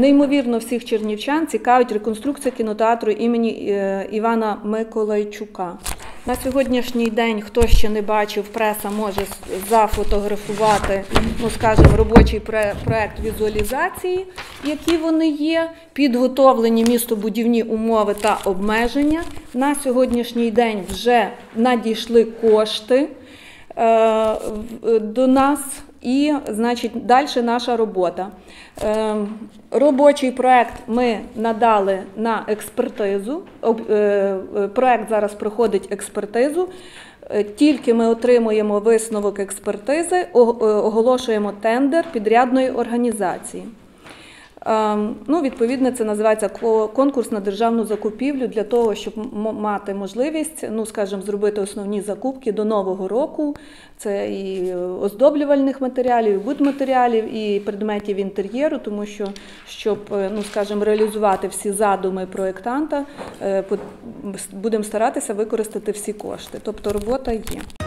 Неймовірно всіх чернівчан цікавить реконструкція кінотеатру імені Івана Миколайчука. На сьогоднішній день, хто ще не бачив, преса може зафотографувати, робочий проект візуалізації, які вони є, підготовлені містобудівні умови та обмеження. На сьогоднішній день вже надійшли кошти до нас. І, далі наша робота. Робочий проект ми надали на експертизу. Проект зараз проходить експертизу. Тільки ми отримуємо висновок експертизи, оголошуємо тендер підрядної організації. Відповідно, це називається конкурс на державну закупівлю для того, щоб мати можливість, зробити основні закупки до Нового року. Це і оздоблювальних матеріалів, і будматеріалів, і предметів інтер'єру, тому що, щоб, реалізувати всі задуми проєктанта, будемо старатися використати всі кошти. Тобто робота є.